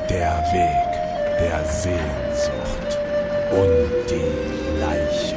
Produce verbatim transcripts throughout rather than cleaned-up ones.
Der Weg der Sehnsucht und die Leichen.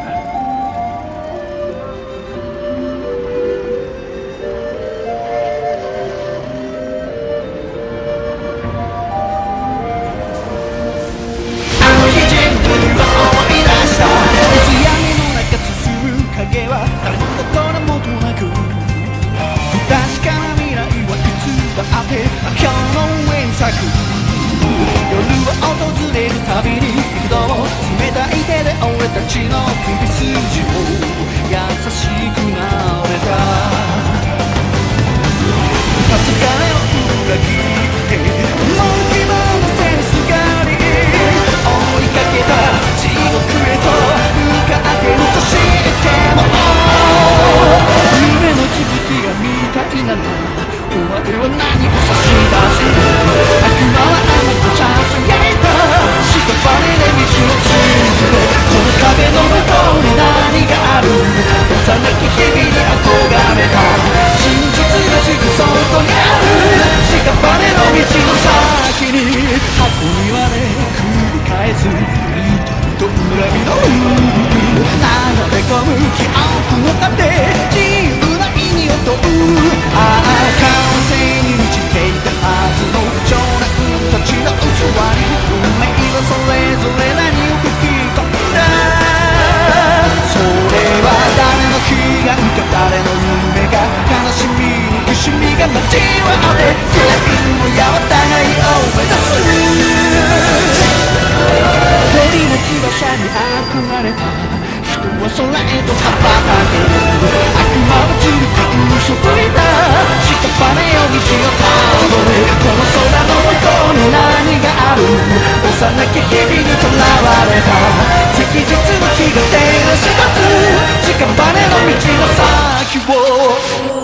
旅に行くと冷たい手で俺たちの首筋を優しくなれた初彼を裏切ってもう希望のセンスがり追いかけた地獄へと向かってるとしても夢の続きが見たいならお前は何を差し出す悪魔はあなたささやいた屍で道をついてこの壁の向こうに何がある幼き日々に憧れた真実がすぐそこにある屍の道の先に箱庭で繰り返す痛みと恨みの流れ込む記憶の盾自由な意味を問うああ完成に満ちていたはずの情熱たちの器に運命はそれぞれ何を吹き込んだそれは誰の悲願か誰の夢が悲しみに苦しみが交わって全部やお互いを目指す鳥の翼に憧れた人は空へと羽ばたけ悪魔はずっと嘘ついた屍よ道をたどれこの空の向こうに何がある幼き日々にとらわれた赤日の日が照らし出す屍の道の先を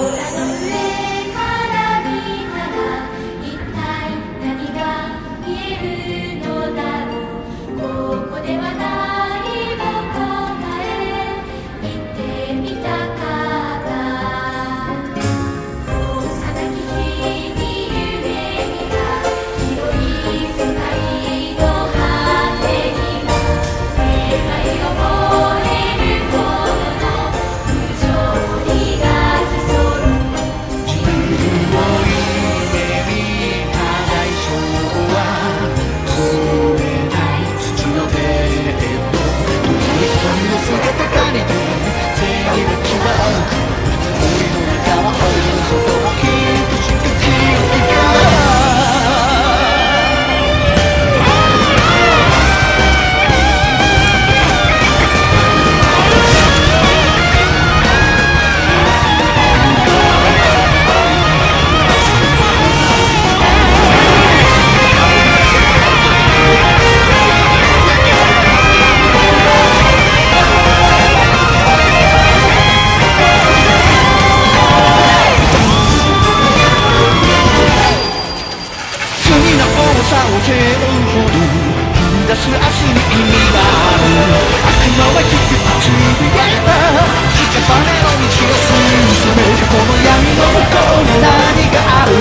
この闇の向こうに何がある